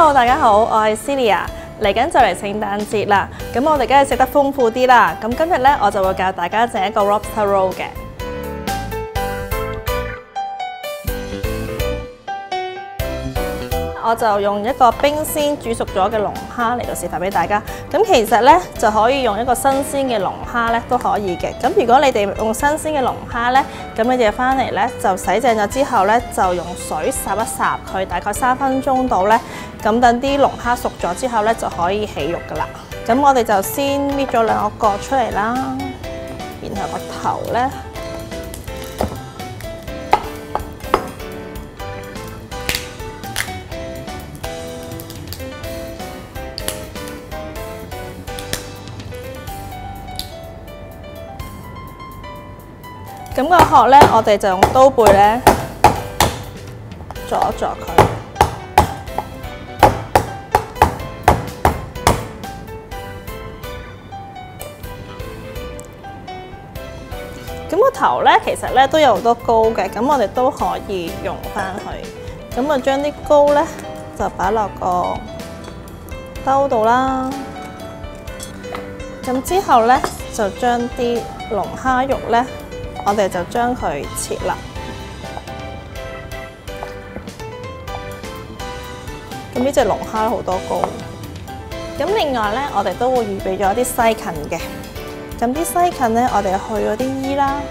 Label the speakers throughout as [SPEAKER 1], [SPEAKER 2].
[SPEAKER 1] Hello， 大家好，我係 Celia。嚟緊就嚟聖誕節啦，咁我哋梗係食得豐富啲啦。咁今日咧，我就會教大家整一個 lobster roll 嘅。我就用一個冰鮮煮熟咗嘅龍蝦嚟到示範俾大家。咁其實咧就可以用一個新鮮嘅龍蝦咧都可以嘅。咁如果你哋用新鮮嘅龍蝦咧，咁你哋翻嚟咧就洗淨咗之後咧，就用水烚一烚佢，大概3分鐘到咧。咁等啲龍蝦熟咗之後咧，就可以起肉噶啦。咁我哋就先搣咗2個角出嚟啦，然後個頭咧。咁個殼咧，我哋就用刀背咧鑿一鑿佢。咁個頭咧，其實咧都有好多膏嘅，咁我哋都可以用翻佢。咁啊，將啲膏咧就擺落個兜度啦。咁之後咧，就將啲龍蝦肉咧。我哋就將佢切啦。咁呢隻龍蝦好多膏。咁另外咧，我哋都會預備咗啲西芹嘅。咁啲西芹咧，我哋去嗰啲衣啦，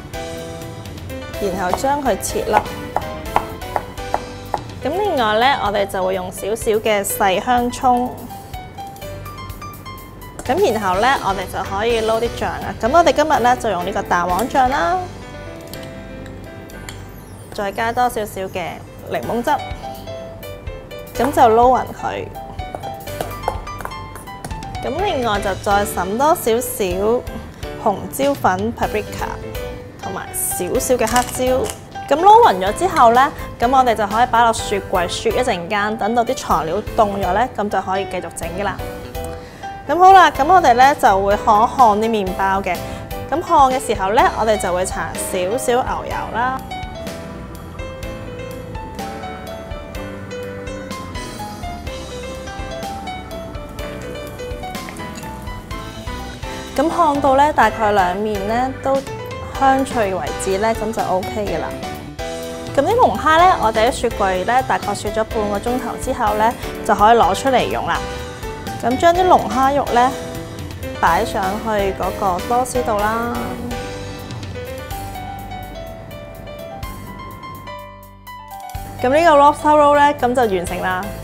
[SPEAKER 1] 然後將佢切粒。咁另外咧，我哋就會用少少嘅細香葱。咁然後咧，我哋就可以撈啲醬啦。咁我哋今日咧就用呢個蛋黃醬啦，再加多少少嘅檸檬汁，咁就撈勻佢。咁另外就再揼多少少紅椒粉 paprika 同埋少少嘅黑椒。咁撈勻咗之後咧，咁我哋就可以擺落雪櫃雪一陣間，等到啲材料凍咗咧，咁就可以繼續整㗎啦。咁好啦，咁我哋咧就會烘一烘啲麵包嘅。咁烘嘅時候咧，我哋就會搽少少牛油啦。咁烘到咧大概兩面咧都香脆為止咧，咁就 OK 嘅啦。咁啲龍蝦咧，我哋喺雪櫃咧大概雪咗半個鐘頭之後咧，就可以攞出嚟用啦。咁將啲龍蝦肉咧擺上去嗰個多士度啦。咁呢個 lobster roll 咧，咁就完成啦。